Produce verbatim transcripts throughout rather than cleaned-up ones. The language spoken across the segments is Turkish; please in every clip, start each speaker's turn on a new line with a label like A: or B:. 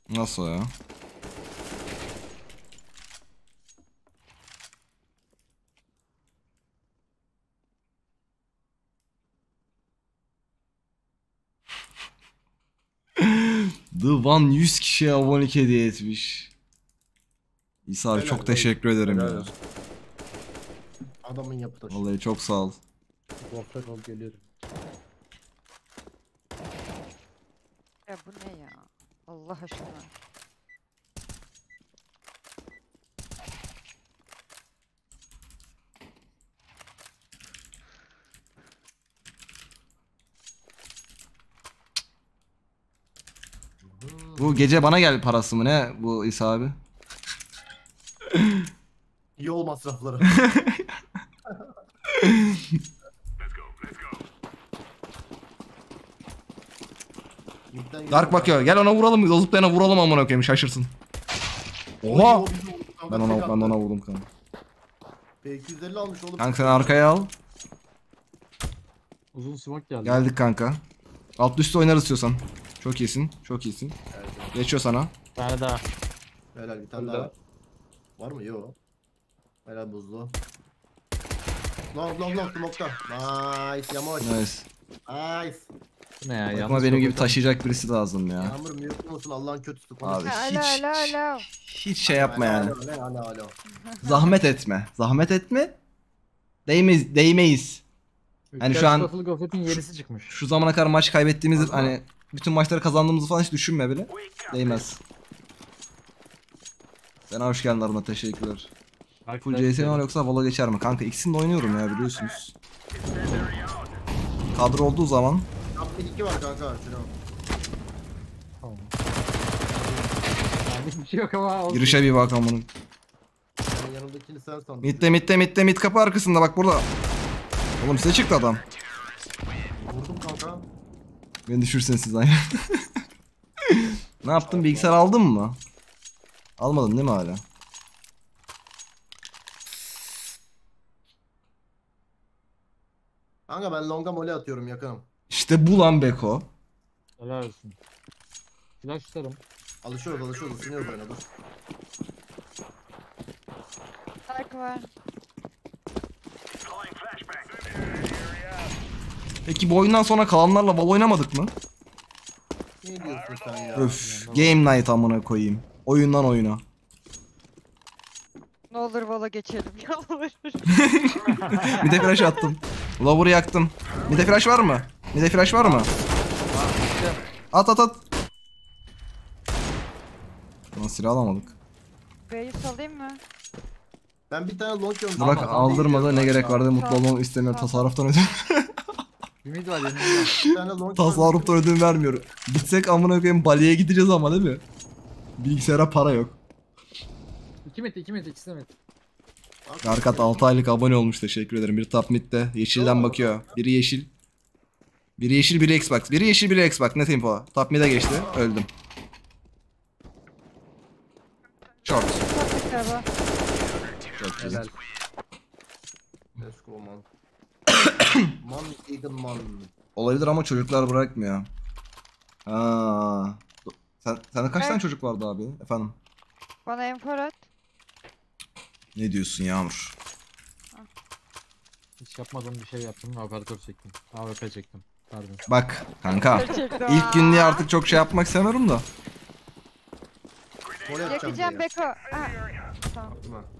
A: Nasıl ya? The One yüz kişiye abonelik hediye etmiş. İsa abi
B: Helal,
A: çok teşekkür ederim
B: helal
A: ya.
B: olsun. Adamın yapı taşı.
A: Vallahi çok sağ ol.
C: Muvaffak ol, geliyorum.
D: Ya bu ne ya? Allah aşkına.
A: Bu gece bana gel parası mı ne bu İsa abi?
B: Yol masrafları.
A: Dark bakıyor. Gel ona vuralım. O zıplayana vuralım amına koyayım şaşırsın. Oha! Ben ona ben ona vurdum kanka.
B: P iki yüz elli almış oğlum.
A: Kanka sen arkaya al.
C: Uzun smoke geldi.
A: Geldik kanka. Alt üstte oynarız istiyorsan. Çok iyisin. Çok iyisin. Geçiyor sana.
C: Bir tane daha.
B: Helal bir tane
C: Burada.
B: daha. Var mı? Yok. Helal buzlu. Long long long smoke'ta. Nice yamaç.
A: Nice.
B: Nice.
C: Bu ne ya?
A: Ama benim gibi taşıyacak birisi lazım ya.
B: Yağmur mute musun Allah'ın kötüsü konuş.
A: Abi
D: Alo
A: hiç
D: alo alo.
A: hiç şey yapma yani.
B: Alo alo alo alo.
A: Zahmet etme. Zahmet etme. Değmeyiz. Değmeyiz. Hani şu an-
C: Shuffle Gofret'in yenisi çıkmış.
A: Şu zamana kadar maç kaybettiğimizi
B: Aha.
A: hani bütün maçları kazandığımızı falan hiç düşünme bile. Değmez. Sen hoş geldin Aruna, teşekkürler. Full C S mi var yoksa Valo geçer mi? Kanka ikisini de oynuyorum ya biliyorsunuz. Kadro olduğu zaman
B: Top iki var kanka şuna.
C: Tamam. Yani bir şey yok ama olsun.
A: girişe bir bakalım bunun.
B: Senin yanındakini sen sandın.
A: Mitte mitte mitte mit kapı arkasında bak burada. Oğlum size çıktı adam.
B: Vurdum kanka.
A: Beni düşürsün siz aynı. Ne yaptın, bilgisayar aldın mı? Almadın değil mi hala?
B: Kanka ben longa mole atıyorum yakınım.
A: İşte bu lan Beko.
C: Helal olsun. Flash tutarım.
B: Alışıyoruz alışıyoruz ısınıyoruz oyuna dur.
D: Dark var.
A: Peki bu oyundan sonra kalanlarla Valo oynamadık mı?
B: Ne diyorsun sen ya?
A: Öf, Game Night amına koyayım. Oyundan oyuna.
D: Ne olur Valo geçelim ya olur.
A: Bir de flash attım. Lower'ı yaktım. Bir de flash var mı? Bir de flash var mı? At at at. Lan silah alamadık.
D: B'yi salayım mı?
B: Ben bir tane long gördüm.
A: Burak
B: Ama
A: aldırmadı,
B: değil
A: ne
B: ya.
A: gerek vardı, mutlu olmamı istemiyor,
D: Tamam.
A: tasarruftan ödüm.
C: Ümit var yanımda.
B: Bir tane long
A: Tasarruftan ödüm vermiyor. Gitsek amına koyayım Bali'ye gideceğiz ama değil mi? Bilgisayara para yok.
C: iki metre iki metre ikisi de metre.
A: Garkat altı aylık abone olmuş, teşekkür ederim. Bir top mid'de yeşilden bakıyor. Biri yeşil. Biri yeşil, biri Xbox. Biri yeşil, biri Xbox. Ne tempo? Top mid'e geçti. Öldüm. Short.
D: Sattık galiba.
A: Çok iyi.
C: Helal.
B: Let's go man. Man Eagle man.
A: Olabilir ama çocuklar bırakmıyor. Ha. Sen, sende kaç
D: Evet.
A: tane çocuk vardı abi? Efendim?
D: Bana enfor at.
A: Ne diyorsun Yağmur?
C: Hiç yapmadığım bir şey yaptım. Operatör çektim. A W P çektim. Pardon.
A: Bak kanka.
D: Gerçekten.
A: İlk gün diye artık çok şey yapmak istemiyorum da.
B: Mole yapacağım
D: Yakacağım
B: diye.
D: Beko. Ha. Tamam.
B: Değil mi?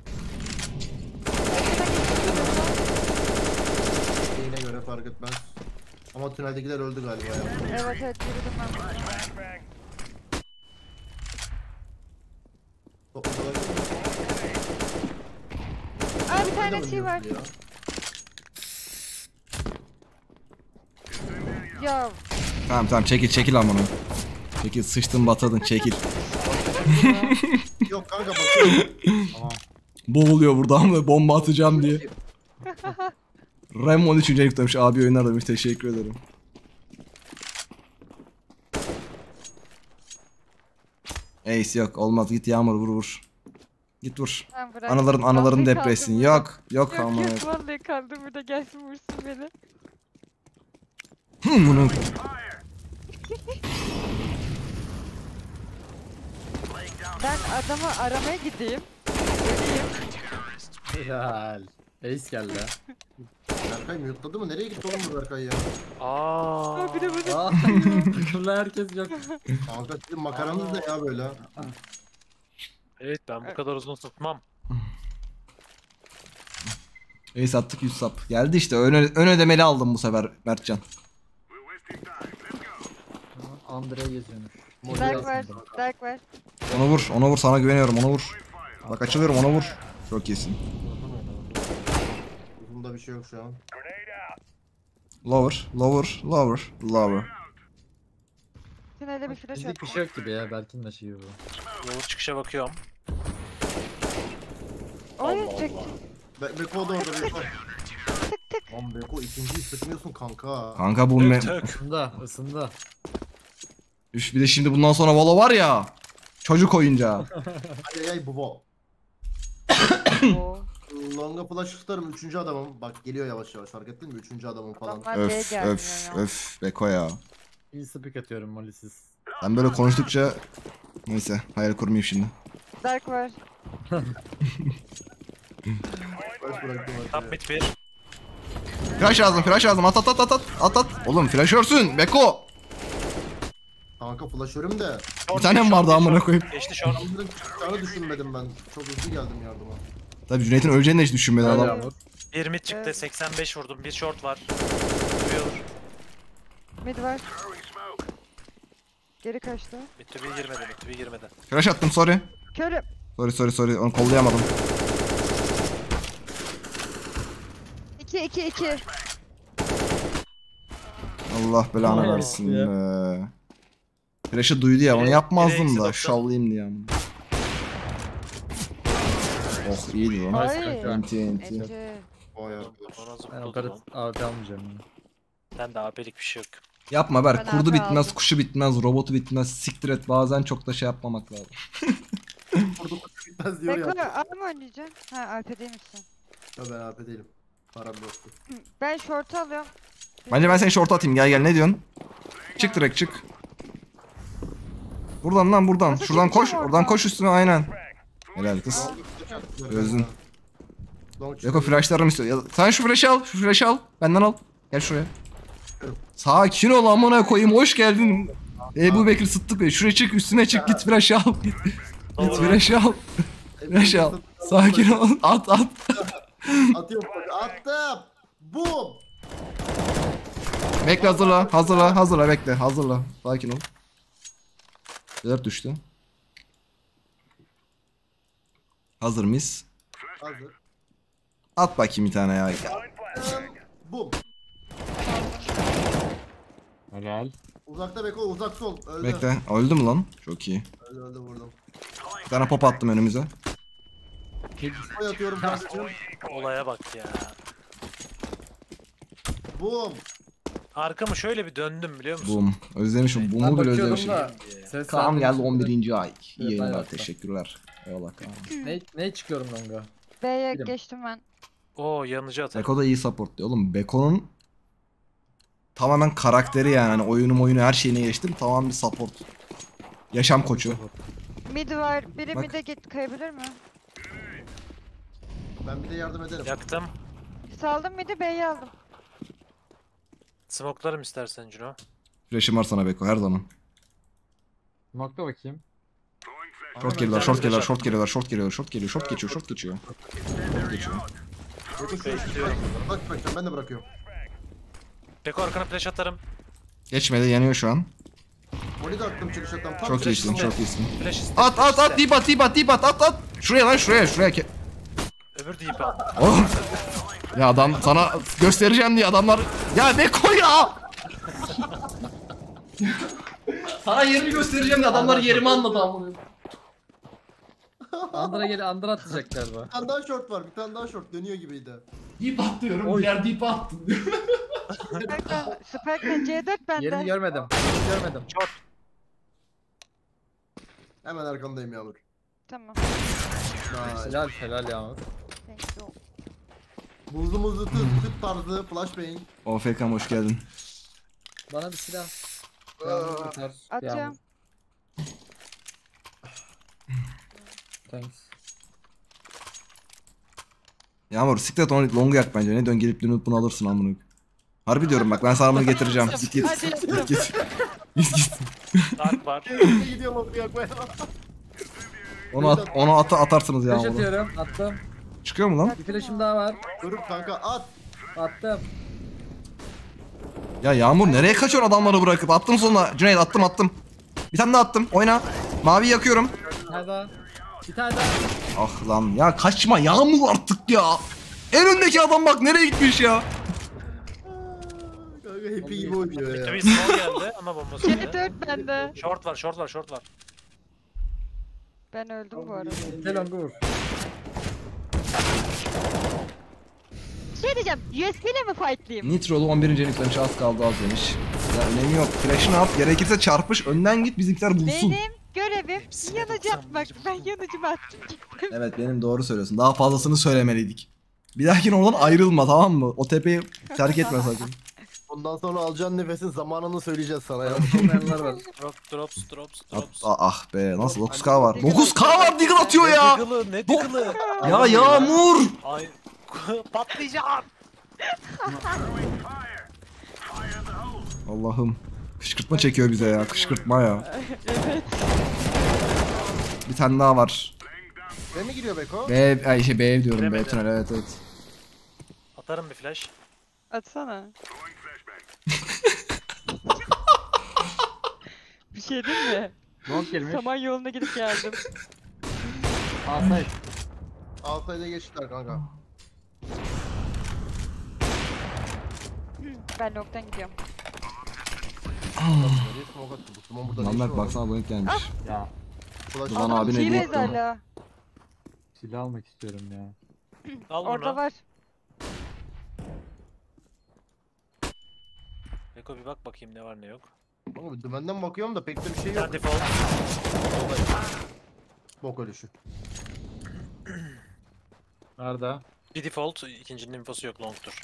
B: Yine göre fark etmez. Ama tüneldekiler öldü galiba ya.
D: Evet evet yürüdüm ben.
B: Topladılar.
D: Aa bir tane şey var.
B: Ya.
D: Ya
A: Tamam tamam çekil çekil amına. Çekil, sıçtın batadın, çekil.
B: Yok kanka bakıyorum.
C: Tamam.
A: Boğuluyor burada ama bomba atacağım diye. Rem on üçüncü yüklemiş, abi oyunlar demiş, teşekkür ederim. Ace yok, olmaz, git Yağmur vur vur. Git vur.
D: ben bırak.
A: Anaların anaların
D: Vallahi
A: depresin.
D: kaldım
A: Yok yok
D: burada. Yok
A: amına.
D: yok vallahi kaldım burada gelsin vursun beni.
A: Hı bunu.
D: Ben adamı aramaya gideyim. Öleyim.
C: Helal. Ace geldi.
B: Berkay mute'ladı mı? Nereye gitti oğlum bu Berkay ya?
E: Aa.
D: Aa, bir de bu da.
C: Aa, takımda herkes yok.
B: Kanka sizin makaranız ne ya böyle?
E: Evet ben bu kadar uzun tutmam.
A: Ace attık yüz sap. Geldi işte ön, ön ödemeli aldım bu sefer Mertcan.
C: Andre geziyormuş.
D: Dark var. Dark var.
A: Onu vur onu vur sana güveniyorum onu vur. Bak açılıyorum onu vur. Çok iyisin.
B: Uzunda bir şey yok şu an.
A: Lower lower lower lower.
D: Tünelde bir flash
C: Bizlik bir
D: at.
C: şey yok gibi ya. Berk'in de şey gibi bu.
E: Yolu çıkışa bakıyorum.
D: Oy
E: Allah
D: çek.
E: Allah.
B: Be Beko da orada Beko. Lan Beko ikinciyi sıkmıyorsun kanka.
A: Kanka bu
E: Tök
A: me...
E: tök.
C: Isında, ısında.
A: Üf, bir de şimdi bundan sonra Valo var ya. Çocuk oyuncağı.
B: Ay ay bu.
D: Oo.
B: Longa flash tutarım üçüncü adamım. Bak geliyor yavaş yavaş fark ettin mi? Üçüncü adamım falan.
D: Adamlar B'ye
A: Öf
D: gelmiyor
A: öf
D: ya.
A: öf Beko ya.
C: İyi spik atıyorum molisiz.
A: Ben böyle konuştukça neyse hayal kurmayayım şimdi.
D: Dark var.
B: Flash bıraktım
E: Top
B: arkaya.
E: mid bir.
A: Flash lazım flash lazım at at at at at at at. Oğlum flashörsün Beko.
B: Kanka flashörüm de.
A: Bir tane mi vardı amına koyup?
E: Geçti short.
B: Adamların çıkacağını düşünmedim ben. Çok hızlı geldim yardıma.
A: Tabii Cüneyt'in öleceğini de hiç düşünmedi
C: Öyle
A: adam.
C: Yağmur.
E: Bir mid çıktı
D: Evet.
E: seksen beş vurdum. Bir short var. Duruyor.
D: Mid var. Geri kaçtı.
E: Mid to bir girmedi. Mid to bir girmedi.
A: Flash attım sorry.
D: Körüm.
A: Sorry sorry sorry onu kollayamadım.
D: iki iki iki.
A: Allah belanı
C: Ay,
A: versin
C: ya.
A: be. Flash'ı duydu ya onu
E: Biri-
A: yapmazdım
E: biri
A: da
E: eksi
A: şallayayım diye. amına. Oh iyiydi lan.
C: Nice
D: Ay.
C: kanka.
A: Enti enti.
D: Ece.
B: Vay arkadaş.
E: Ona
C: Ben
E: zıpladı
C: operat
E: lan.
C: A P almayacağım ya.
E: Ben de A P'lik bir şey yok.
A: Yapma Berk
D: Ben
A: kurdu
D: A P
A: bitmez
D: aldım.
A: kuşu bitmez robotu bitmez siktir et bazen çok da şey yapmamak lazım.
B: Burada kutu bitmez diyor
D: Beko
B: ya.
D: A mı oynayacaksın? Ha A P değil misin?
B: Ya ben A P değilim. Param yoktu.
D: Ben short alıyorum.
A: Bence ben seni short atayım gel gel ne diyorsun? Çık direkt çık. Buradan lan buradan.
D: Nasıl
A: Şuradan koş
D: çıkacağım
A: oradan
D: oradan?
A: koş üstüne aynen. Helal kız. Özün. Beko flashlarım istiyor. Ya, sen şu flash'ı al şu flash'ı al. Benden al. Gel şuraya. Sakin ol amına koyayım hoş geldin. Ebu Bekir Sıddık Bey şuraya çık üstüne çık git flash'ı al. Git, git flash'ı al. Flash'ı al. Sakin ol at at.
B: Atıyorum bak. Attım. Boom.
A: Bekle hazırla hazırla hazırla bekle hazırla. Sakin ol. Dört düştü. Hazır mıyız?
B: Hazır.
A: At bakayım bir tane ya.
B: Boom.
C: Helal.
B: Uzakta Beko uzak sol. Öldü.
A: Bekle. Öldü mü lan? Çok iyi.
B: Öldü öldü vurdum.
A: Bir tane pop attım önümüze.
B: Koy atıyorum kardeşim.
E: Olaya bak ya.
B: Boom.
E: Arkamı şöyle bir döndüm biliyor musun?
A: Boom. Özlemişim.
C: Ben
A: Boom'u bile
C: bakıyordum
A: özlemişim.
C: da. Ses
A: Kaan
C: verdim
A: geldi
C: şimdi.
A: on birinci ay. İyi
C: Evet,
A: yayınlar.
C: aynen.
A: Teşekkürler. Eyvallah Kaan.
C: Ne, ne çıkıyorum longa?
D: B'ye
C: Bilim.
D: geçtim ben.
E: Oo yanıcı atarım.
A: Beko da iyi support diyor. Oğlum Beko'nun tamamen karakteri yani. Hani oyunu oyunu her şeyine geçtim. Tamam bir support. Yaşam koçu.
D: Mid var. Biri
A: Bak.
D: mid'e git kayabilir mi?
B: Ben bir de yardım ederim.
E: Yaktım.
D: Saldım mid'i B'yi aldım.
E: Smoklarım istersen Cino.
A: Flash'ım var sana Beko her zaman.
C: Nokta bakayım.
A: Short geliyorlar, short geliyorlar, short geliyorlar, short geliyor, short geliyor, short geçiyor, short geçiyor. Short geçiyor.
B: Beko şuraya
E: Bekliyorum.
B: bak bırakacağım ben de bırakıyorum.
E: Beko arkana flash atarım.
A: Geçmedi, yanıyor şu an.
B: Molly de attım çıkış atam. Tam
A: Çok
B: çıkış
A: iyisin,
B: atam.
A: çok iyisin.
E: Flash iste.
A: At at
E: flash
A: at,
E: iste.
A: dip at, dip at, dip at, at at. Şuraya lan, şuraya, şuraya. ke-
E: Öbür deyip al.
A: Oğlum. Ya adam sana göstereceğim diye adamlar... Ya Beko ya! Sana yerimi göstereceğim diye adamlar yerimi anladı amına.
C: Andra gel, Andra atacak galiba.
B: Bir tane daha short var. Bir tane daha short dönüyor gibiydi.
A: Dip at diyorum,
C: Oy.
A: diğer dip attın.
D: Spike'den Spike'den C dört
C: Yerini
D: bende.
C: görmedim. Yerini görmedim.
B: Hemen arkandayım Yağmur.
D: Tamam.
B: Nice.
C: Helal helal Yağmur.
D: Thank you.
B: Muzlu muzlu tüt tüt tarzı flashbang.
A: O F K'm hoş geldin.
C: Bana bir silah. Yağmur biter.
D: Atıyorum.
C: Yağmur. Thanks.
A: Yağmur siklet onu longu yak bence. Ne dön gelip dönüp bunu alırsın amına. Harbi diyorum bak ben sana bunu getireceğim. Git git.
D: Hadi
A: Git
D: yaptım.
A: git. Git git.
E: Dark var.
B: Gidiyorum onu yakmaya.
A: Onu at, onu ata atarsınız
F: Flash
A: Yağmur'u.
F: atıyorum. Attım.
A: Çıkıyor mu lan?
F: Bir flash'ım daha var.
B: Dur kanka at.
F: Attım.
A: Ya Yağmur nereye kaçıyorsun adamları bırakıp? Attım sonuna. Cüneyt attım attım. Bir tane daha attım. Oyna. Mavi yakıyorum.
F: Bir tane daha. Bir tane daha.
A: Ah lan ya kaçma Yağmur artık ya. En öndeki adam bak nereye gitmiş ya.
B: Kanka hep iyi oynuyor ya.
E: Tabii small geldi ama bombası
D: C
E: geldi.
D: dört bende.
E: Short var, short var, short var.
D: Ben öldüm bu arada.
F: Gel longu vur.
D: Şey diyeceğim, U S B ile mi fightlayayım?
A: Nitro'lu on birinci yüklemiş az kaldı az demiş. Ya önemi yok. Flash'ını at gerekirse çarpış önden git bizimkiler bulsun.
D: Benim görevim
E: Hepsine
D: yanıcı
E: doksan
D: atmak.
E: birinci
D: Ben yanıcımı attım gittim.
A: Evet benim doğru söylüyorsun. Daha fazlasını söylemeliydik. Bir dahakine oradan ayrılma tamam mı? O tepeyi terk etme sakın.
B: Ondan sonra alacağın nefesin zamanını söyleyeceğiz sana ya.
F: Olmayanlar var.
E: Drop, drops, drops,
A: At,
E: drops.
A: ah, ah be nasıl dokuz K var. dokuz K var Deagle atıyor ya.
E: Ne diggle'ı, ne diggle'ı?
A: Ya Yağmur.
E: Ay, patlayacağım.
A: Allah'ım. Kışkırtma çekiyor bize ya. Kışkırtma ya.
D: Evet.
A: Bir tane daha var.
B: Ne mi giriyor Beko?
A: B, ay şey B diyorum. B
E: Bilemedi.
A: tünel evet evet.
E: Atarım bir flash.
D: Atsana. Bir şey değil mi?
F: Long gelmiş.
D: Saman yoluna gidip geldim.
F: Asay.
B: Altayda geçtiler kanka.
D: Ben noktan gidiyorum.
B: Nereye smoke attı? Bu smoke burada ne işi
A: Namberk
B: var?
A: baksana bu gelmiş.
F: Ya
B: Flash
A: Ulan
B: attı.
A: abi ne
D: T-Base
A: diyeyim?
D: hala.
F: silah almak istiyorum ya.
E: Al
D: Orada
E: bunu.
D: var.
E: Beko bir bak bakayım ne var ne yok.
B: Oğlum dümenden bakıyorum da pek de bir şey
E: Bir
B: yok.
E: tane default.
B: Bok ölüşü.
F: Nerede?
E: Bir default, ikincinin infosu yok, long'tur.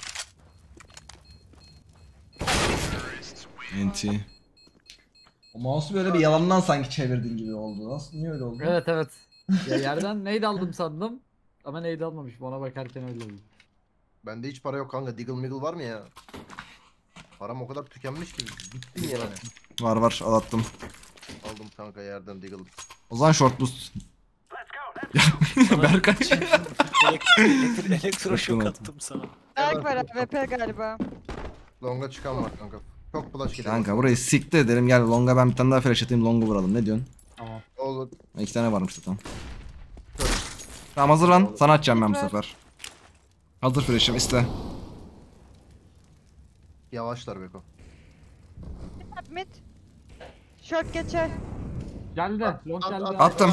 A: N T. O mouse'u böyle bir yalandan sanki çevirdin gibi oldu. Nasıl? Niye öyle oldu?
F: Evet evet. Ya yerden neydi aldım sandım. Ama neydi almamışım ona bakarken öyle oldu.
B: Bende hiç para yok kanka. Diggle miggle var mı ya? Param o kadar tükenmiş ki bittim yani.
A: Var var al attım.
B: Aldım kanka yerden Diggle.
A: O zaman short boost. Berkay.
E: Elektro, elektroşok
A: Bakın
E: attım sana.
D: Berk var A W P galiba.
B: Longa çıkan var kanka. Çok flash geliyor.
A: Kanka burayı siktir edelim gel longa ben bir tane daha flash atayım longu vuralım ne diyorsun?
F: Tamam.
B: Olur.
A: İki tane varmış zaten. Tamam hazırlan sana atacağım ben bu sefer. Hazır flash'ım iste.
B: Yavaşlar Beko.
D: Mid. Short geçer.
F: Geldi. Long
B: At,
F: geldi.
B: at,
A: Attım.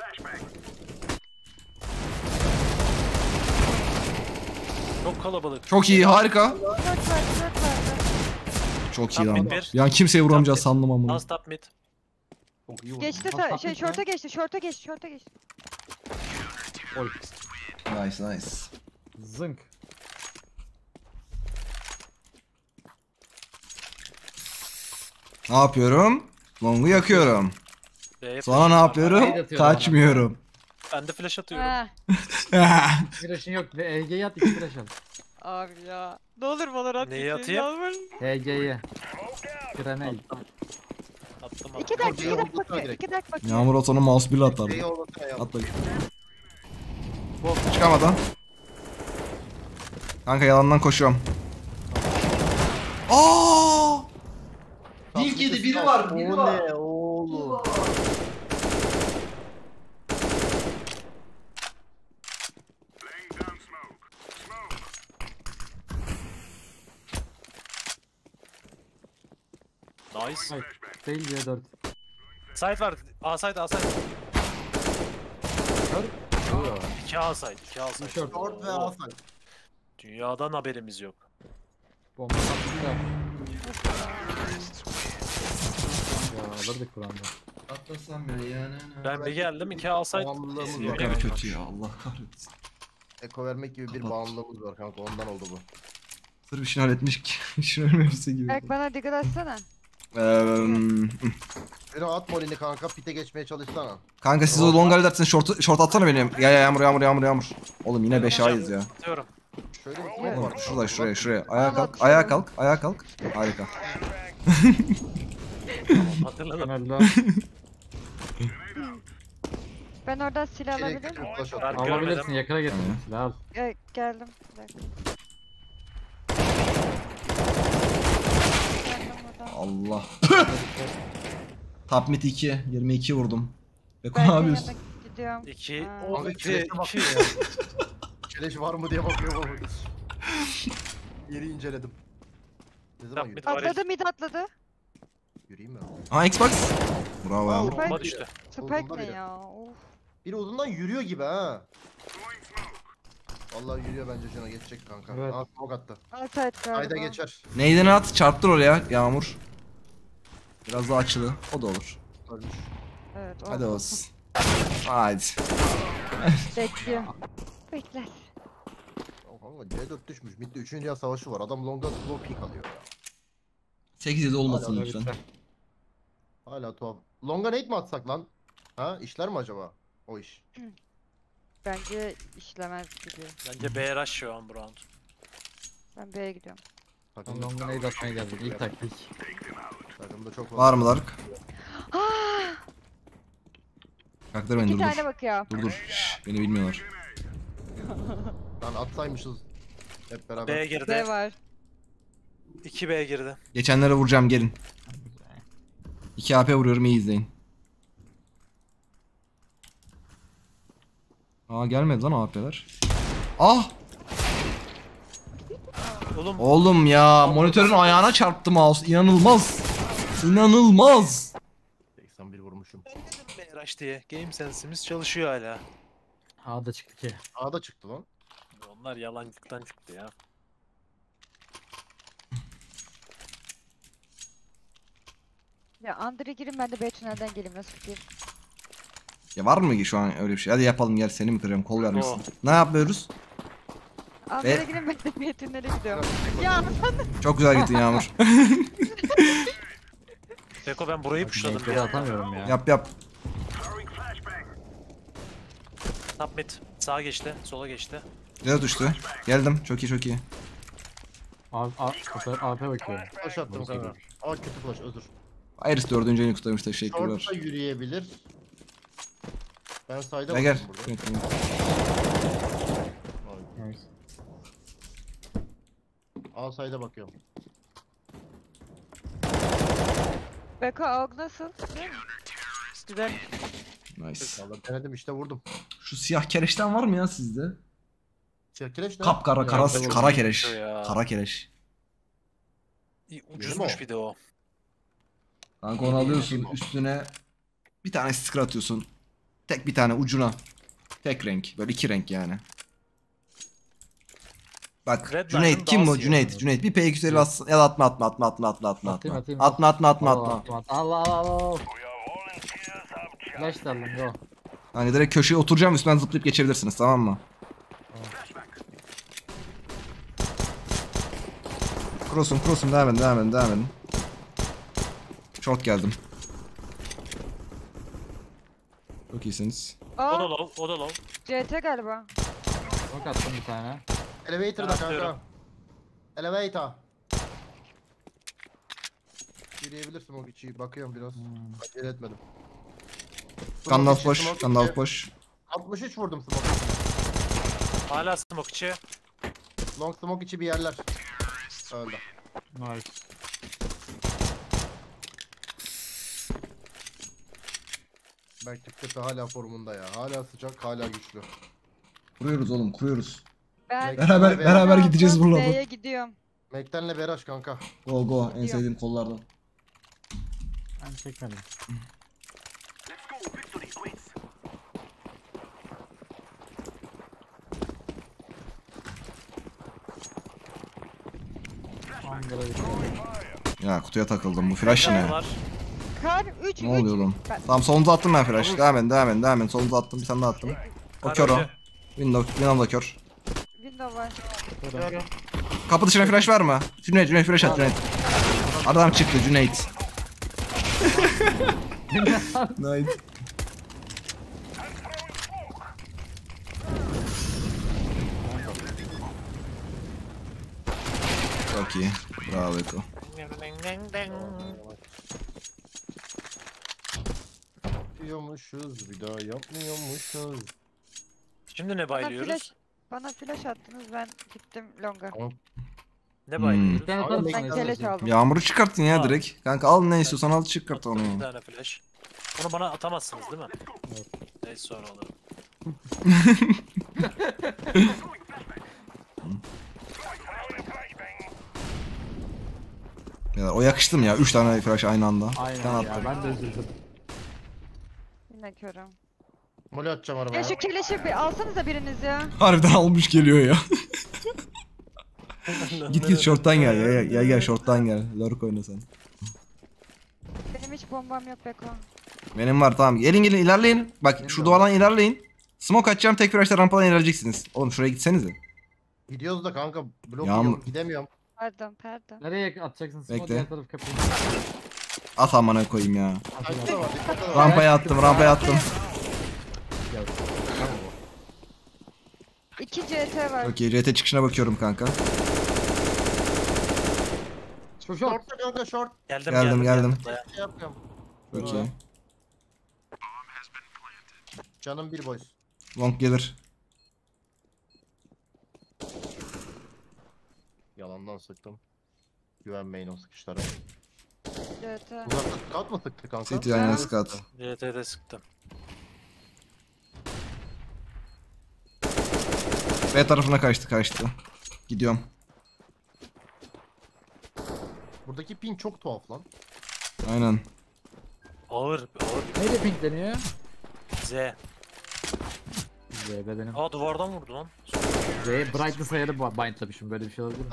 E: Çok kalabalık.
A: Çok iyi harika.
D: Short var, short vardı.
A: Çok iyi
E: Top
A: lan.
E: mid bir.
A: Ya kimseye vuramayacağız sandım ama.
E: Last top mid.
B: Çok iyi vurdu.
D: Geçti
F: Pas
D: sa-
F: atmış
D: şey
F: mı?
D: short'a geçti, short'a geçti, short'a geçti.
F: Oy.
A: Nice nice.
F: Zınk.
A: Ne yapıyorum? Longu yakıyorum.
E: B'ye
A: Sonra ne
E: flash.
A: yapıyorum?
F: Nade atıyorum
A: Kaçmıyorum.
E: Ben de flash atıyorum.
D: Ha.
F: Flash'ın yok ve E G'yi at iki flash al.
D: Abi ya. Ne olur Valorant
E: Neyi
D: gitsin,
E: atayım?
D: ne olur.
F: E G'yi. Grenade.
E: Attım. Attım
D: İki
E: attım.
D: dakika, iki dakika
B: Ortaya
D: bakıyor,
B: direkt.
D: iki dakika bakıyor.
A: Yağmur o sana mouse bir atar.
B: Şeyi ortasına yap.
A: At bakayım. Çıkamadan. Kanka yalandan koşuyorum. Aa! Link yedi biri var, biri
B: O
A: var.
B: ne oğlum?
E: Nice.
F: Hayır. Değil C dört.
E: Side var. A side, A side.
F: Dört.
E: İki A side, iki A side.
F: Tişört.
B: Short ve
E: Oo.
B: asay.
E: Dünyadan haberimiz yok.
F: Bomba sattım da. Ya alırdık Kur'an'da.
A: Atlasam bile yani.
E: Ben bir geldim, iki A side.
B: Bağımlılığımız
E: eziyor.
B: var.
A: Ne kadar kötü ya Allah kahretsin.
B: Eko vermek gibi bir
A: Kapat.
B: bağımlılığımız var kanka ondan oldu bu.
A: Sırf işini halletmiş ki. İşini ölmemesi gibi.
D: Berk bana dikkat etsene.
A: Eee,
B: Biri at molini kanka, pite geçmeye çalışsana.
A: kanka siz o longa edersiniz short, short atsana benim. Ya ya yağmur yağmur yağmur yağmur. Oğlum yine beş ayız ya.
E: Atıyorum.
B: Şöyle bir smoke var.
A: Şurada şuraya şuraya. Ayağa kalk ayağa kalk ayağa kalk. Harika.
E: Hatırladım.
C: Öldü.
D: Ben oradan silah alabilir
B: Elektrik
D: miyim?
B: flash
E: Ben
B: at.
C: Alabilirsin,
E: görmedim.
C: yakına getir.
A: Tamam.
C: Silah al.
D: Ge- geldim. Bir dakika. Geldim buradan.
A: Allah. Top mid iki. yirmi iki vurdum. Beko
D: Ben
A: ne
D: de
A: yapıyorsun?
D: yanına gidiyorum.
E: İki.
D: Ha.
E: O
B: Kanka
E: iki.
B: keleşe
E: iki.
B: bakıyor ya. Keleş var mı diye bakıyor baba. Yeri inceledim. Ne zaman
E: Tamam,
B: yürü?
E: bir var.
D: Atladı mid atladı.
B: Yürüyeyim mi?
A: Aa Xbox. Bravo
B: Aa,
A: yağmur.
E: Bomba düştü.
D: Spike
B: Solunda
D: ne
B: biri.
D: ya? Of.
B: Biri uzundan yürüyor gibi ha. Vallahi yürüyor bence şuna geçecek kanka.
C: Evet.
B: Aa, smoke attı.
D: Alsayt galiba.
B: Ayda geçer.
A: Neyden at? Çarptır oraya yağmur. Biraz daha açılı. O da olur.
B: Ölmüş.
D: Evet.
A: Hadi
D: oldu.
A: olsun. Hadi.
D: Bekliyorum. Bekler.
B: Ya kanka C dört düşmüş. Mid'de üçüncü Dünya Savaşı var. Adam long'da slow peek alıyor ya.
A: sekiz yedi olmasın
B: Hala
A: lütfen.
B: Hala tuhaf. Long'a nade mi atsak lan? Ha işler mi acaba? O iş.
D: Bence işlemez gibi.
E: Bence B rush şu an bu round.
D: Ben B'ye gidiyorum.
B: Takımda,
C: Long'u neydi atmaya geldik. İlk taktik.
B: takımda çok
A: Var mı Dark? Kalktır beni
D: İki
A: dur
D: tane
A: dur.
D: bakıyor.
A: Dur dur. Şşş, beni bilmiyorlar.
B: Lan atsaymışız. Hep beraber.
E: B
D: B
E: girdi.
D: var.
E: iki B girdi.
A: Geçenlere vuracağım gelin. iki A P vuruyorum iyi izleyin. Aa gelmedi lan A P'ler. Ah!
E: Oğlum
A: Oğlum ya monitörün ayağına çarptı mouse. İnanılmaz. İnanılmaz.
B: seksen bir vurmuşum.
E: ben dedim B rush diye. Game sense'imiz çalışıyor hala.
C: A'da çıktı ki.
B: A'da çıktı lan.
E: Onlar yalancıktan çıktı ya.
D: Ya Andre girin ben de B tünelden geleyim nasıl fikir?
A: Ya var mı ki şu an öyle bir şey? Hadi yapalım gel seni mi kıracağım kol vermişsin. Ne yapıyoruz?
D: Andre
A: Ve-
D: girin ben de B tünele gidiyorum. Ya
A: Çok güzel gittin Yağmur.
E: Beko ben burayı pushladım
C: Nade'leri
E: ya.
C: atamıyorum ya.
A: Yap yap.
E: Top mid. Sağa geçti. Sola geçti.
A: Güzel düştü. Geldim. Çok iyi çok iyi.
C: A, A, A P bakıyorum.
B: Flash attım
C: Burası
B: kanka.
C: gibi.
B: Aa kötü flash özür.
A: Iris dördüncü ayını kutlamış teşekkürler.
B: Short'ta yürüyebilir. Ben sayda
A: Gel gel.
B: bakıyorum burada.
C: Nice.
B: A sayda bakıyorum.
D: Beko Aug nasıl? Değil mi? Güzel.
A: Nice.
B: Vallahi denedim işte vurdum.
A: Şu siyah kereçten var mı ya sizde?
B: Çerkeleş ne?
A: Kapkara kara
C: Ya,
A: kara kereç.
E: ya.
A: Kara kereç.
E: İyi,
B: Benim
E: Ucuzmuş
B: o.
E: bir de o.
A: Kanka onu alıyorsun üstüne bir tane sticker atıyorsun. Tek bir tane ucuna. Tek renk. Böyle iki renk yani. Bak
E: Red
A: Cüneyt
E: Line'ın
A: kim
E: daha
A: bu
E: siyahı.
A: Cüneyt Cüneyt bir P iki yüz elli atsın ya da atma atma atma atma atma atma
C: Atayım,
A: atma
C: atayım.
A: atma atma atma
C: Allah
A: atma.
C: Allah Allah Allah. Flash derdim go.
A: Hani direkt köşeye oturacağım üstünden zıplayıp geçebilirsiniz tamam mı? Cross'um cross'um devam edin devam edin devam edin. Short geldim. Çok iyisiniz.
E: O da
D: Aa
E: low. O da low.
D: C T galiba.
C: Smoke attım bir tane.
B: Elevator'da
E: Ben
B: kanka.
E: atıyorum.
B: Elevator. Yürüyebilirsin o içi. Bakıyorum biraz.
C: Hmm.
B: Acele etmedim.
A: Gandalf
B: Smoke
A: boş,
B: içi, smoke
A: Gandalf
B: içi.
A: boş.
B: altmış üç vurdum smoke.
E: Hala smoke içi.
B: Long smoke içi bir yerler. Öldü.
C: Nice.
B: Belki tepe hala formunda ya. Hala sıcak, hala güçlü.
A: Kuruyoruz oğlum kuruyoruz.
D: Ben
A: Beraber
B: Ben-
A: beraber
D: Ben
A: gideceğiz
D: aldım,
A: buralardan.
D: B'ye gidiyorum.
B: Mektenle Beraş kanka.
A: Go go en
D: Gidiyor.
A: sevdiğim kollardan.
C: Ben çekmedim. Angara bir
A: Ya kutuya takıldım bu flash
E: Kar
A: ne?
E: var.
D: Kar üç
A: Ne oluyor oğlum?
D: Ben-
A: Tamam solunuza attım ben flash. Devam edin devam edin devam edin. Solunuza attım bir tane daha attım. O
E: Kar
A: kör o.
E: öldü.
A: Window, Window da kör.
D: Window var.
A: Kapı dışına flash var mı? Cüneyt, Cüneyt flash at Cüneyt. Adam çıktı Cüneyt. Nice. Çok iyi. Bravo Eko.
B: Yapıyormuşuz bir daha yapmıyormuşuz.
E: Şimdi ne
D: Bana
E: baylıyoruz?
D: flash, bana flash attınız ben gittim longa.
E: Ne
A: Hmm.
E: baylıyoruz?
F: Bir tane atar
B: Abi,
F: mısın?
D: Ben
B: Neyse.
D: keleş aldım.
A: Yağmuru çıkarttın ya
E: Aa.
A: direkt. Kanka al ne istiyorsan al çıkart onu.
E: Bir tane flash. Onu bana atamazsınız değil mi? Neyse sonra alırım.
A: Ya, o yakıştı mı ya? üç tane flash aynı anda.
F: Aynen
A: Sen
F: ya
A: attın.
F: ben de üzüldüm.
D: Yine körüm.
B: Mole atacağım arabaya.
D: Ya şu keleşi bir alsanıza biriniz ya.
A: Harbiden almış geliyor ya. Git git short'tan gel ya. Gel gel short'tan gel. Lurk oyna sen.
D: Benim hiç bombam yok Beko.
A: Benim var tamam. Gelin gelin ilerleyin. Bak şu duvardan ilerleyin. Smoke atacağım tek flash'ta rampadan ilerleyeceksiniz. Oğlum şuraya gitsenize.
B: Gidiyoruz da kanka blok
A: Yağmur.
B: yiyorum gidemiyorum.
D: Pardon pardon.
F: Nereye atacaksın? Smoke
A: Bekle.
F: diğer taraf kapıyı.
A: At amına koyayım ya.
B: Kaçta var dikkat et.
A: Rampaya attım rampaya attım.
D: İki C T var.
A: Okey R T çıkışına bakıyorum kanka.
F: Şu şu.
B: Short'ta kanka short.
E: Geldim
A: Geldim, geldim.
E: Dayan.
B: Şey yapıyorum.
A: Okey.
B: Canım bir boys.
A: Long gelir.
B: Yalandan sıktım. Güvenmeyin o sıkışlara.
D: C T.
B: Uzakta scout mı sıktı kanka?
A: City aynen scout.
E: C T'de sıktım.
A: B tarafına kaçtı kaçtı. Gidiyorum.
B: Buradaki ping çok tuhaf lan.
A: Aynen.
E: Ağır, ağır.
F: Neyle pinkleniyor?
E: Z.
F: Z'de benim.
E: Aa duvardan vurdu lan.
F: Z brightness ayarı ba- bindlamışım. Böyle bir şey olabilir mi?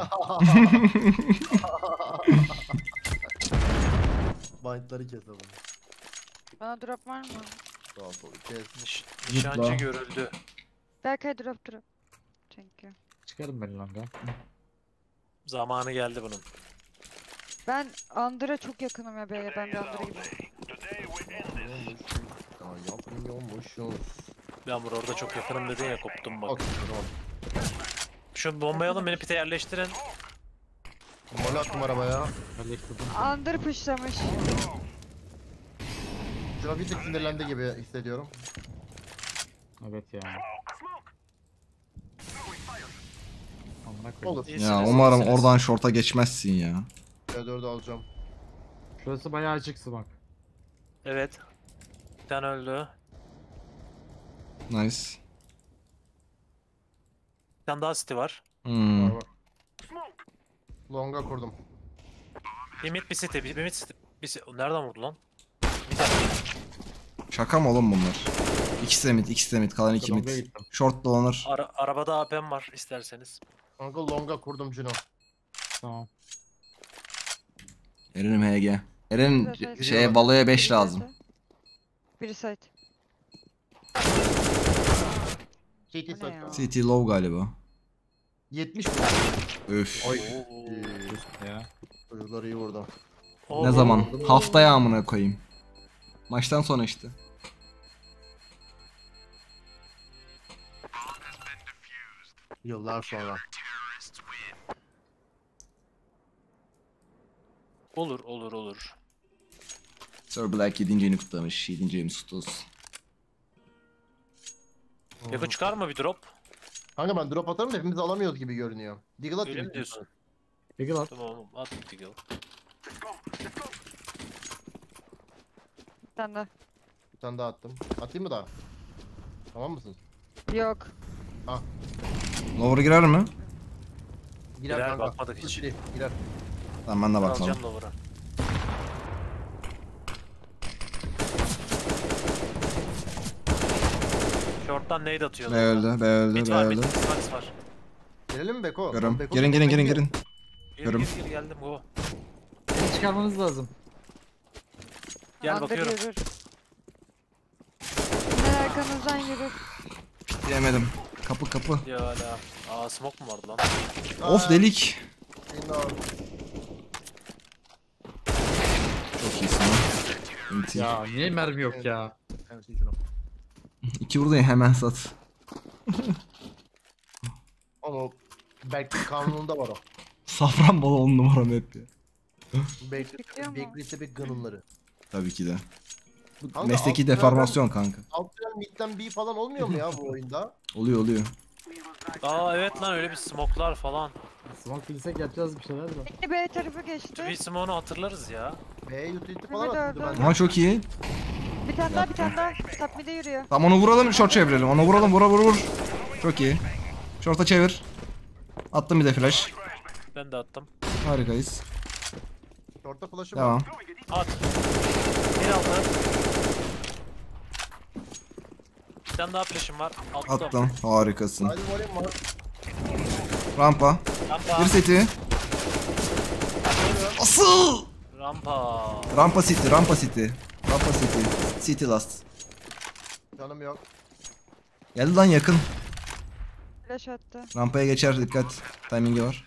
B: Bind'ları keselim.
D: Bana drop var mı?
B: Sağ sol kes.
E: Niş,
A: Zıpla.
E: nişancı görüldü.
D: Berkay drop drop. Thank you.
F: Çıkarım beni longa.
E: Zamanı geldi bunun.
D: Ben Under'a çok yakınım ya B'ye. Ben bir Under'a gidiyorum.
B: Ya yapmıyormuşuz.
E: Ben burada orada çok yakınım dedin ya koptum bak.
B: Bak tamam.
E: Şu bombayı alın beni pite yerleştirin.
B: Mole attım arabaya.
F: Hallettirdim.
D: Under pushlamış.
B: Şuna bir tık sinirlendi gibi hissediyorum.
F: Evet ya. Amına koyayım.
B: Olur.
E: İyisiniz,
A: Ya umarım
E: iyisiniz.
A: oradan short'a geçmezsin ya.
B: C dördü alacağım.
F: Şurası bayağı açık smoke.
E: Evet. Bir tane öldü.
A: Nice.
E: Bir tane daha city var.
A: Hmm.
B: Var var. Longa kurdum.
E: Bir mid bir city, bir bir mid city. Bir ci- Nereden vurdu lan?
A: Şaka mı oğlum bunlar? İkisi de mid, ikisi de mid. Kalan iki mid.
F: Long'a gittim.
A: Short dolanır.
E: Ara arabada A P'm var isterseniz.
B: Kanka longa kurdum Cino.
F: Tamam.
A: Eren'im H G. Eren
D: Evet, evet.
A: şeye baloya beş
D: Biri
A: lazım.
D: C T. Biri site.
B: K T
D: O ne ya?
B: saklı.
A: C T low galiba.
B: yetmiş vurdu.
A: Öf.
E: Oo.
F: Ya.
B: Çocuklar iyi vurdu.
E: Oo.
A: Ne zaman? Haftaya amına koyayım. Maçtan sonra işte.
B: Yıllar sonra.
E: Olur olur olur.
A: Sir Black yedinci ayını kutlamış. yedinci ayımız kutlu olsun.
E: Yakın çıkar mı bir drop?
B: Kanka ben drop atarım da hepimiz alamıyoruz gibi görünüyor. Deagle
E: Öyle
B: atayım.
E: mi diyorsun?
F: Peki lan.
E: Tamam at bir deagle.
D: Bir tane daha.
B: Bir tane daha attım. Atayım mı daha? Tamam mısın?
D: Yok.
A: Lower girer mi?
B: Girer,
E: Girer,
B: kanka.
E: bakmadık hiç.
B: Girer. Girer.
A: Tamam ben de bakmadım.
E: Alacağım lower'a. Short'tan nade atıyor.
A: B öldü, B öldü,
E: Mid
A: B
E: var, mid
A: öldü.
E: var, var.
B: Gelelim mi Beko?
A: Görüm.
B: Beko
A: Gelin gelin gelin
B: bekliyor.
A: gelin.
E: Gir
A: Görüm.
E: gir gir geldim go.
F: Beni çıkarmanız lazım.
E: Gel
D: Under
E: bakıyorum.
D: yürür. Yine arkanızdan yürür.
A: Yemedim. Kapı kapı.
E: Ya hala. Aa smoke mu vardı lan?
A: Of delik.
B: Senin abi.
A: Çok iyisin lan. Enti.
F: Ya niye mermi yok ya?
B: Evet, şunu.
A: İki vurdu ya, hemen sat.
B: Ama belki kanununda var o.
A: Safranbolu on numara map ya.
B: Belki
D: Bekliyor mu?
B: Bakery'si bir gınınları.
A: Tabii ki de. Bu
B: Kanka,
A: mesleki
B: alt
A: deformasyon kanka.
B: Alttan midden B falan olmuyor mu ya bu oyunda?
A: Oluyor oluyor.
E: Aa evet lan öyle bir smoke'lar falan.
F: Smoke bilsek yapacağız bir şeyler de.
D: Beni B tarafı geçti.
E: Bir smoke'u hatırlarız ya.
B: B utility falan
D: Evet,
B: atıldı
D: evet,
B: bende.
A: Ama çok iyi.
D: Bir tane daha bir tane daha. Top mid'e yürüyor.
A: Tamam, onu vuralım, short çevirelim. Onu vuralım, vura vur vur. Çok iyi. Short'a çevir. Attım bir de flash.
E: Ben de attım.
A: Harikayız.
B: Short'ta flash'ı var.
A: Devam.
E: At. Bir aldı. Bir tane daha flash'ım var. Attım.
A: Attım. Harikasın.
B: Hadi volleyim var.
A: Rampa.
E: Rampa.
A: Bir seti. Asıl!
E: Rampa.
A: Rampa city, rampa city. Rampa city. City last.
B: Canım yok.
A: Geldi lan, yakın.
D: Flash attı.
A: Rampaya geçer, dikkat. Timing'i var.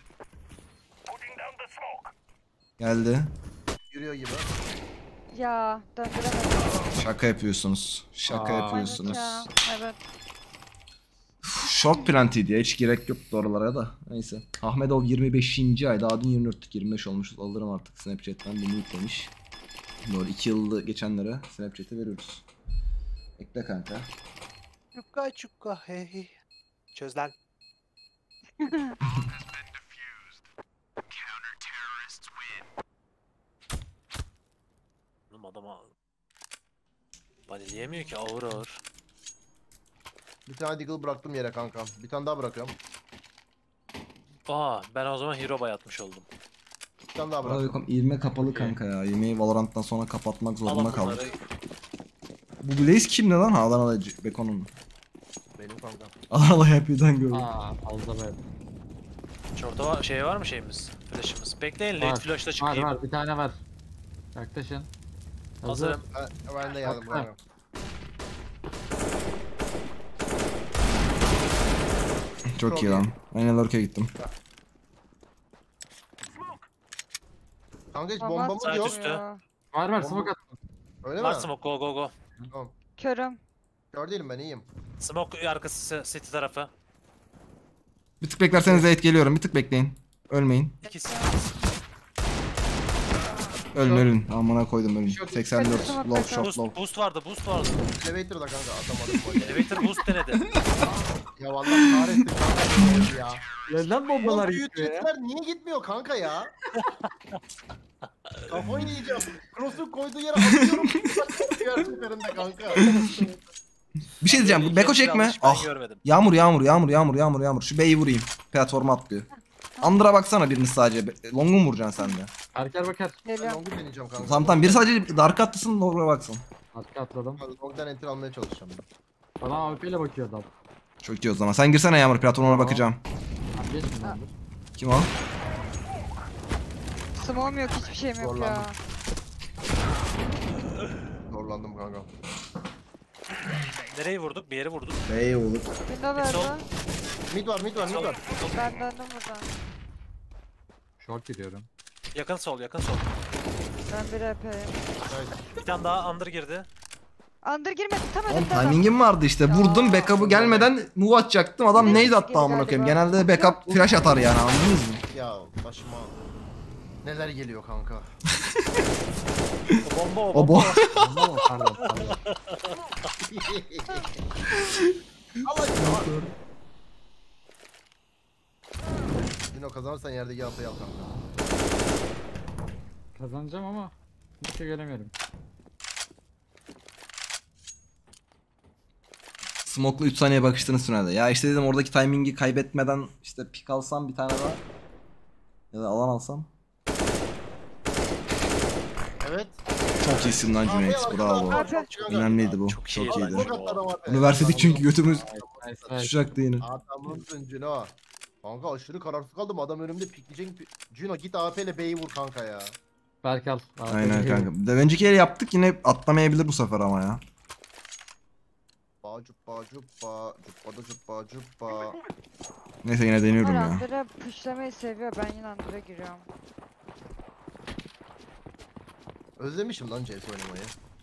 A: Geldi.
B: Yürüyor gibi.
D: Ya döndüremedim.
A: Şaka yapıyorsunuz. Şaka
F: Aa.
A: yapıyorsunuz.
D: Ya, evet.
A: Short plantiydi ya, hiç gerek yoktu oralara da. Neyse. Ahmedov yirmi beşinci ay. Daha dün yirmi dörtlük, yirmi beş olmuşuz. Alırım artık Snapchat'ten, bunu yüklemiş. Doğru, iki yıllı geçenlere Snapchat'e veriyoruz. Ekle kanka.
G: Çukka çukka hey hey. Çöz lan.
E: Oğlum adama banileyemiyor ki, ağır ağır.
B: Bir tane deagle bıraktım yere kanka. Bir tane daha bırakıyorum.
E: Aa ben o zaman hero bayatmış oldum.
B: Bir tane daha
A: Bana
B: bıraktım.
A: bakalım, ivme kapalı kanka ya. İvmeyi Valorant'tan sonra kapatmak zorunda
E: Alın
A: kaldık.
E: bunları.
A: Bu Blaze kimdi lan? Ha, Adanalı C- Bekon'un.
B: Benim kanka.
A: Adanalı Happy'den gördüm.
F: Aa fazla be.
E: Şorta var, şey var mı şeyimiz? Flash'ımız. Bekleyin,
F: Var.
E: late flash'ta
F: Var
E: çıkayım.
F: var bir tane var. Yaklaşın. Hazır.
E: Hazırım.
B: Ben, ben de geldim
F: Kanka.
B: kanka.
A: Çok
B: Çok
A: iyi
B: iyi.
A: lan. Aynen Lurk'e gittim.
B: Kanka hiç
D: Bomba
B: bombamız
E: Sağ
B: yok.
E: üstü.
D: atıyor.
F: Var var
B: Bomba-
F: smoke attım.
B: Öyle
E: Var
B: mi?
E: smoke, go go go.
B: Tamam.
D: Körüm.
B: Kör değilim ben, iyiyim.
E: Smoke arkası city tarafı.
A: Bir tık beklerseniz Zeyt geliyorum. Bir tık bekleyin. Ölmeyin.
E: İkisi.
A: Ölün ölün. Amına koydum ölün.
F: Short.
A: seksen dört.
D: Short.
A: Low shot
E: Boost,
A: low.
E: boost vardı, boost vardı.
B: Elevator'da kanka atamadım böyle.
E: Elevator boost denedi.
B: Ya vallahi kahretsin kanka ya.
F: Neden bombalar
B: Oğlum,
F: gidiyor ya?
B: utility'ler niye gitmiyor kanka ya? Kafayı yiyeceğim. Cross'un koyduğu yere atıyorum. Diğer seferinde kanka.
A: Bir şey diyeceğim. Bu Beko çekme.
E: Yanlış, ben
A: Ah.
E: görmedim.
A: Yağmur yağmur yağmur yağmur yağmur yağmur. Şu B'yi vurayım. Platforma atlıyor. Under'a baksana biriniz sadece. Be- Long'u mu vuracaksın sen de?
F: Erker bakar.
B: Ben
D: Geliyorum.
B: Long'u deneyeceğim kanka.
A: Tamam tamam. Biri sadece Dark atlısın, Long'a baksın.
F: Arka atladım.
B: Long'dan enter almaya çalışacağım. ben.
F: Bana A W P ile bakıyor adam.
A: Çok iyi o zaman. Sen girsene Yağmur. Platforma bakacağım.
F: Abi geçmiyor.
A: Kim o?
D: Smoke'um yok, hiçbir şeyim yok ya.
B: Zorlandım. Zorlandım kanka.
E: Nereyi vurduk? Bir yere vurduk.
A: B'yi olur.
D: Window
E: Sol.
D: verdi.
B: Mid var mid var mid var.
D: Ben döndüm buradan.
F: Short gidiyorum.
E: Yakın sol, yakın sol.
D: Ben bir E P'yim.
E: Bir tane daha under girdi.
D: Under girmedi, tam
A: Oğlum
D: önümde adam.
A: timing'im vardı işte. Vurdum, backup'ı gelmeden move atacaktım. Adam
D: Bir de
A: nade attı
D: geri
A: amına koyayım.
D: galiba.
A: Genelde backup flash atar yani, anladınız mı?
B: Ya başıma neler geliyor kanka.
E: O bomba o
A: O
E: bomba.
A: bu.
F: Bomba mı? Pardon pardon.
B: Allah aşkına. Dino kazanırsan yerdeki yapayı al kanka.
F: Kazanacağım ama hiç şey göremiyorum.
A: Smoke'la üç saniye bakıştınız tünelde. Ya işte dedim oradaki timingi kaybetmeden işte pick alsam bir tane daha. Ya da alan alsam.
B: Evet.
A: Çok iyisin lan Cüneyt. Bravo. Önemliydi bu.
E: Çok
A: Çok,
E: iyi.
A: iyiydi.
B: Çok atlara var.
A: Bunu verseydik çünkü götümüz
F: Nice nice.
A: tutuşacaktı yine.
B: Adamımsın Cino. Kanka aşırı kararsız kaldım. Adam önümde pikleyecek. Cino git A P ile B'yi vur kanka ya.
F: Berk al. Al,
A: Aynen
F: hadi.
A: kanka. De önceki el yaptık, yine atlamayabilir bu sefer ama ya.
B: Ba cuppa cuppa cuppa da cuppa cuppa.
A: Neyse yine deniyorum
D: Bunlar
A: ya.
D: Under'a pushlamayı seviyor, ben yine Under'a giriyorum.
B: Özlemişim lan C S oynamayı.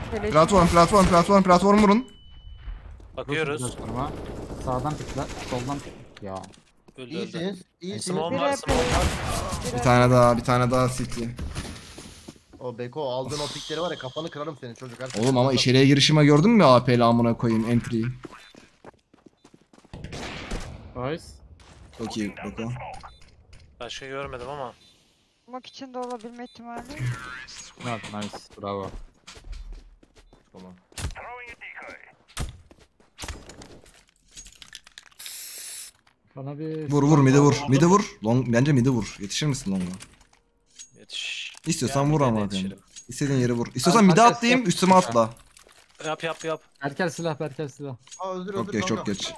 D: Keleşim
A: Platform, platform, platform, platform vurun.
E: Bakıyoruz.
F: Gösterme. Sağdan pikler, soldan pik. Ya.
E: Öldü öldü.
B: İyisiniz. İyisiniz.
E: Small
D: Bir
E: var,
D: rap-
E: small var.
A: Bir tane daha, bir tane daha City.
B: O Beko aldığın o pikleri var ya kafanı kırarım senin çocuk. Her
A: Oğlum ama içeriye girişime gördün mü A P'li amına koyayım entry'yi?
F: Nice.
A: Çok iyi Beko.
E: Başka görmedim ama.
D: Smoke içinde olabilme ihtimali.
F: Evet, nice. Bravo.
B: Tamam.
F: Bana bir...
A: Vur vur midi vur. Midi vur. Long, bence midi vur. Yetişir misin Long'a?
E: Yetiş.
A: İstiyorsan
E: Yani
A: vur
E: bir
A: ama
E: tane
A: koyayım.
E: yetişirim.
A: İstediğin yere vur. İstiyorsan midi
F: Arkadaşlar-
A: atlayayım üstüme atla.
E: Yap yap yap.
F: Berker silah, Berker silah.
B: Aa öldür
A: Çok
B: öldür
A: geç
B: kanka.
A: çok geç.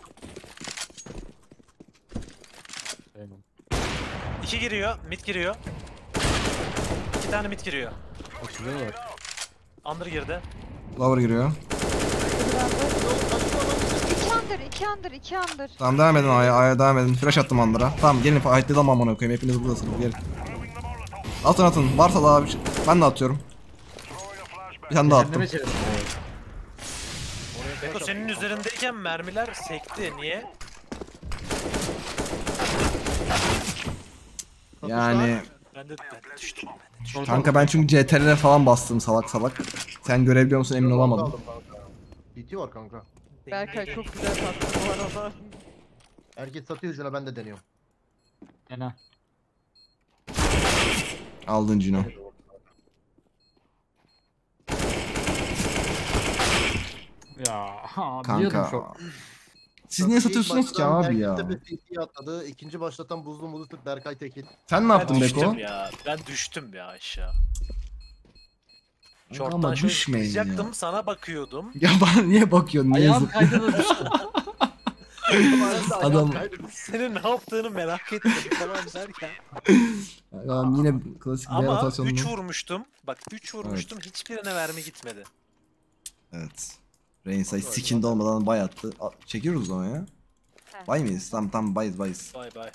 F: Aynen.
E: İki giriyor. Mid giriyor. İki tane mid giriyor.
F: Açılıyor bak.
E: Under girdi.
A: Lower giriyor.
D: İki under, iki under, iki under.
A: Tamam devam edin A'ya, A'ya devam edin. Flash attım Under'a. Tamam gelin fight'layalım amına koyayım. Hepiniz buradasınız gelin. Atın atın. Varsa daha bir şey. Ben de atıyorum. Bir tane daha attım.
F: Kendime çevirdim.
E: Beko senin üzerindeyken mermiler sekti. Niye?
A: Yani
E: Ben de, ben de düştüm. Ben de düştüm.
A: kanka ben çünkü C T R'lere falan bastım salak salak. Sen görebiliyor musun emin olamadım.
B: Aldım kanka. B T var kanka.
D: Berkay çok güzel tattı bu arada.
B: Herkes satıyor ucuna ben de deniyorum.
F: Gene.
A: Aldın Cino.
F: Ya.
A: Kanka.
F: Biliyordum çok.
A: Siz niye
B: İlk
A: satıyorsunuz ki
B: baştan
A: abi ya?
B: Berkay Tepe C T'yi atladı. İkinci başlatan buzlu muzlu Berkay Tekin.
A: Sen ne
E: Ben
A: yaptın Beko?
E: düştüm ya. Ben düştüm ya aşağı. Şorttan
A: Ama
E: şöyle
A: düşmeyin ya.
E: zıplayacaktım, sana bakıyordum.
A: Ya bana niye bakıyorsun? Niye
F: Ayağım
A: zıp?
F: kaydı da düştüm.
A: Adam
E: Senin ne yaptığını merak ettim falan derken.
A: ya yine klasik bir
E: Ama
A: rotasyonlu.
E: üç vurmuştum. Bak üç vurmuştum. Hiçbirine mermi gitmedi.
A: Evet. Rainsay skin'de olmadan bay attı. A- Çekiyoruz o zaman ya.
D: He.
A: Bay mıyız? Tamam tamam bayız bayız.
E: Bay bay.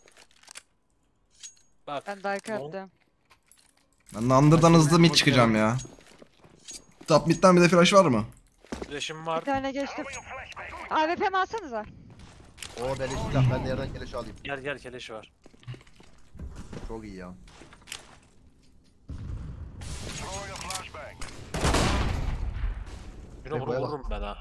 E: Bak.
D: Ben dark
E: long-
D: attım.
A: Ben de Under'dan hızlı mid çıkacağım ya. Top mid'den bir de flash var mı?
E: Flash'ım var.
D: Bir tane geçtim. A W P mi alsanıza?
B: O beleş silah ben de yerden keleş alayım.
E: Gel gel keleş var.
B: Çok iyi ya.
E: Bunu
B: Beko,
E: vururum ben ha.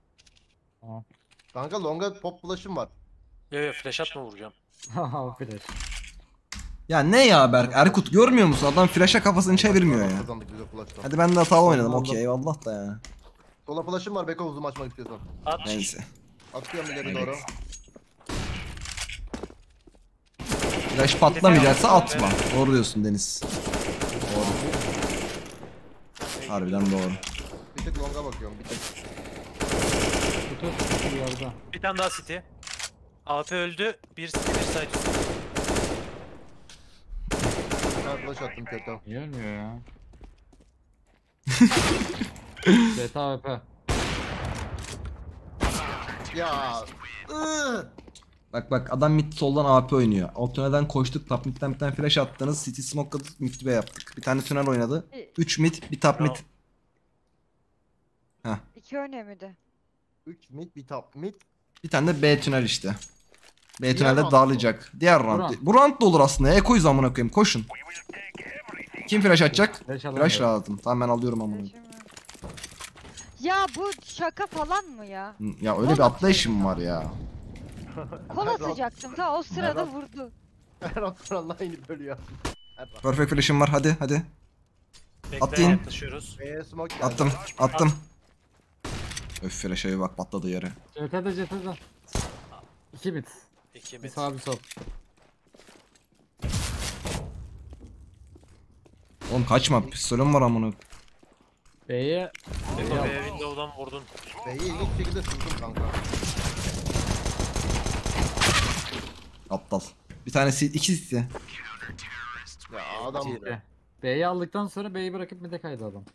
B: Kanka longa pop flash'ım var.
E: Yo yo flash atma vuracağım.
F: Haha flash.
A: Ya ne ya Berk? Erkut görmüyor musun? Adam flash'a kafasını çevirmiyor ya.
B: Kazandık biz o flash'tan.
A: Hadi ben de hatalı oynadım. Okey eyvallah da ya.
B: Sola flash'ım var Beko uzun açmak istiyorsan.
E: At.
A: Neyse.
B: Atıyorum ileri
A: Evet.
B: doğru.
A: Flash patlamayacaksa atma. Doğru diyorsun Deniz. Doğru. Harbiden doğru.
B: Bir tık longa bakıyorum bir tık.
F: Tutur tutur yolda.
E: Bir tane daha city. A P öldü. Bir city bir side.
B: Bir tane flash attım kötü.
F: Niye ölmüyor ya? C T A V P.
B: Ya. ıı.
A: Bak bak adam mid soldan A P oynuyor. O tünelden koştuk. Top mid'den bir tane flash attınız. City smoke'ladık. Mid B yaptık. Bir tane tünel oynadı. üç mid bir top mid.
E: Bravo.
D: İki önemli.
B: üç mid bir top mid.
A: Bir tane de B tünel işte. B
B: Diğer
A: tünelde
B: round
A: dağılayacak. Diğer
F: Bu
A: round.
F: round.
A: Bu round da olur aslında. Ekoyuz amına koyayım. Koşun. Kim flash atacak?
F: Flash
A: Flash
F: alamıyorum.
A: lazım. Tamam ben alıyorum amına.
D: Geçim var. Ya bu şaka falan mı ya?
A: Ya öyle bir atlayışım var ya.
D: Kol atacaktım ta o sırada vurdu.
B: Her atlar Allah aynı bölüyor. Her at.
A: Perfect flash'ım var. Hadi hadi.
E: Bekle
A: Atayım.
E: yaklaşıyoruz.
B: B'ye smoke geldi.
A: Attım. Attım. Öf flash'a bir bak patladı yere.
F: C T'de C T'de. İki bit.
E: İki
F: Bir
E: mid.
F: sağ bir sol.
A: Oğlum kaçma. Pistolüm var amına.
F: B'ye
E: Beko B window'dan vurdun.
B: B'yi ilginç bir şekilde sızdım kanka.
A: Aptal. Bir tanesi ikisi.
B: Ya adam
F: C T. B'yi aldıktan sonra B'yi bırakıp mid'e kaydı adam.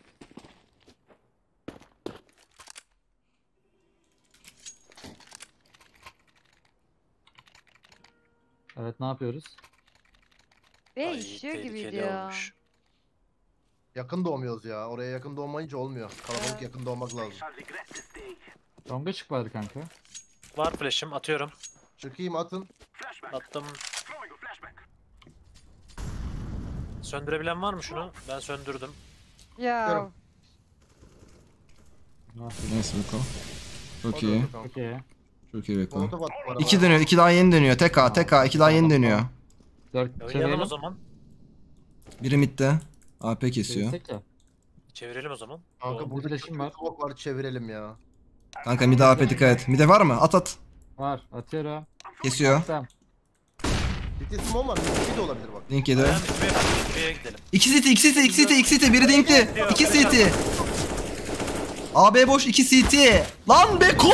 F: Evet ne yapıyoruz?
D: Ve
E: Ay,
D: işiyor
E: tehlikeli
D: gibiydi ya.
E: olmuş.
B: Yakın doğmuyoruz ya. Oraya yakın doğmayınca olmuyor. Kalabalık yakın doğmak lazım.
F: Longa çık bari kanka.
E: Var flash'ım atıyorum.
B: Çıkayım atın.
E: Attım. Söndürebilen var mı şunu? Ben söndürdüm.
D: Ya
B: Çıkarım.
A: Neyse Beko. Çok
B: O da
A: iyi.
B: öldü kanka.
F: Okey.
A: Çok iyi Beko.
B: Molotof attım arabaya.
A: İki dönüyor. iki daha yeni dönüyor. Tek A, tek A. iki daha yeni dönüyor.
F: Dört
E: Oynayalım o
F: çevirelim.
E: zaman.
A: Biri midde. A P kesiyor.
F: Çevirsek ya.
E: Çevirelim o zaman.
B: Kanka
F: Oğlum,
B: burada
F: bir flash'im var.
B: smoke var çevirelim ya.
A: Kanka midde A P dikkat et. Midde var mı? At at.
F: Var. Atıyorum.
A: Kesiyor.
F: Tamam.
B: Bitti smoke var. Bir de olabilir bak.
A: Link yedi.
E: Ayağım bitmeye başladı. B'ye gidelim.
A: İki city, iki city, iki city, iki city. Biri dinkli. İki city. A B boş, iki city. Lan Beko!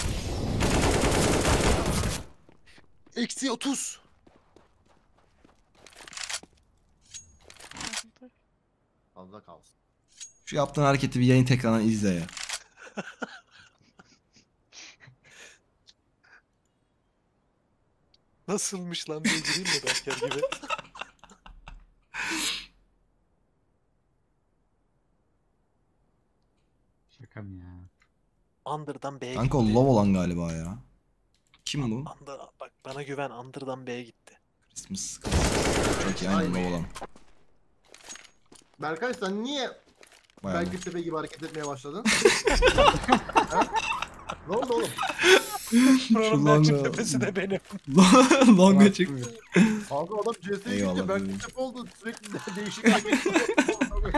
G: Eksi otuz.
B: Fazla kalsın.
A: Şu yaptığın hareketi bir yayın tekrardan izle ya.
G: Nasılmış lan diye gireyim mi Berker gibi?
F: Şaka mı ya?
E: Under'dan B'ye
A: Kanka o
E: gitti.
A: low olan galiba ya. Kim bu?
E: Under, bak bana güven, Under'dan B'ye gitti.
A: Christmas. Çok iyi, aynen low olan.
B: Berkay sen niye
A: Bayağı.
B: Belgül Tepe gibi hareket etmeye başladın? Ha? Ne oldu oğlum?
E: Buranın
A: Şu
E: Belçik
A: Longa-
E: tepesi de benim.
A: Longa çıktı.
B: Kanka adam C S'ye
A: Eyvallah,
B: gitti. Belgül
A: buyurun.
B: Tepe oldu. Sürekli de değişik hareket ediyor.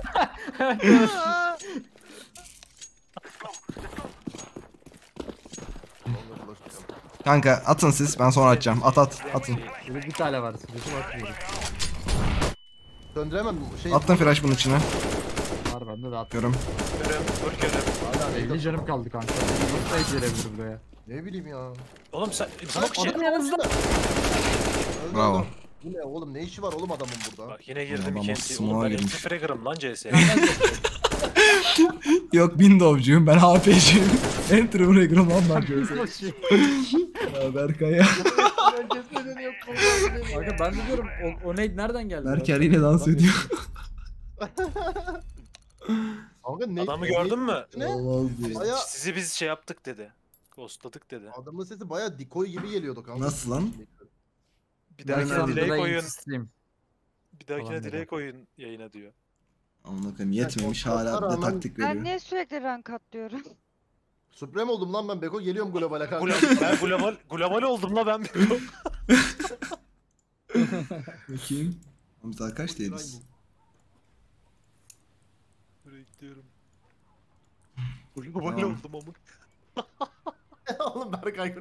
A: Kanka atın siz, ben sonra atacağım. At at, atın.
F: Böyle bir tane var. Sürücü bakmıyorum.
B: Döndüremem şey.
A: Attım flash bunun içine.
F: Var bende de at.
A: Görüm.
E: Görüyorum, dur görüyorum.
B: Hala
F: elli
B: elli
F: canım kaldı kanka. Nasıl girebilirim buraya?
B: Ne bileyim ya.
E: Oğlum sen, smoke içi.
B: Adam yanınızda. Öldü
A: Bravo.
B: adam. Bu ne oğlum ne işi var oğlum adamın burada?
E: Bak yine girdim
A: Adam
E: ikincisi.
A: smoke'a
E: Oğlum ben
A: girmiş.
E: ilk fragger'ım lan C S'ye.
A: Yok Windows'cuyum, ben H P'ciyim. Enter Breaker'ım lan ben Joyce'e. Ya Berkay ya.
B: Herkes ne deniyor?
F: Kanka ben de diyorum o, o neydi nereden geldi?
A: Berker yine dans ediyor.
B: Kanka ne?
E: Adamı gördün mü?
B: Ne?
A: Olmaz diye.
B: Baya
E: Sizi biz şey yaptık dedi. Ghostladık dedi.
B: adamın sesi baya decoy gibi geliyordu kanka.
A: Nasıl lan?
E: Bir
F: Ben
E: dahakine
F: şu
E: delay
F: anda
E: koyun.
F: insisteyim.
E: Bir dahakine
F: Falan
E: delay
F: dedi.
E: koyun yayına diyor.
A: Amına koyayım yetmemiş
B: Ya,
A: hala bir de
B: rağmen-
A: taktik
D: ben
A: veriyor.
D: niye sürekli rank atlıyorum?
B: Supreme oldum lan ben Beko geliyorum globale kanka.
E: Global, ben global, global oldum la ben.
A: Bakayım. Biz daha kaç değiliz?
E: Bekliyorum. Global
A: Tamam.
E: oldum ama.
B: Oğlum Berkay